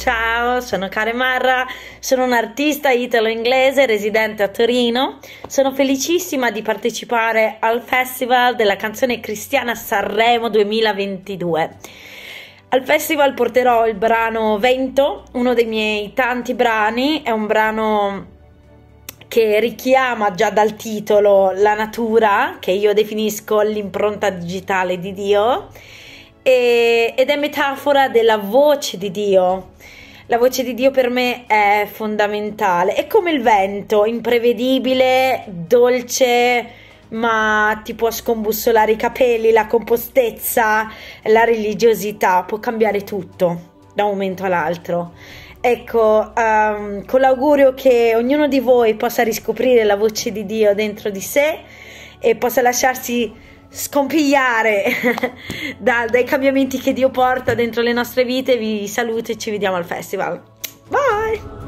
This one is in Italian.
ciao, sono Karen Marra, sono un'artista italo-inglese residente a Torino. Sono felicissima di partecipare al Festival della canzone cristiana Sanremo 2022. Al festival porterò il brano Vento, uno dei miei tanti brani, è un brano che richiama già dal titolo la natura, che io definisco l'impronta digitale di Dio, ed è metafora della voce di Dio. La voce di Dio per me è fondamentale, è come il vento, imprevedibile, dolce, ma ti può scombussolare i capelli, la compostezza, la religiosità, può cambiare tutto da un momento all'altro. Ecco, con l'augurio che ognuno di voi possa riscoprire la voce di Dio dentro di sé e possa lasciarsi scompigliare dai cambiamenti che Dio porta dentro le nostre vite. Vi saluto e ci vediamo al festival. Bye!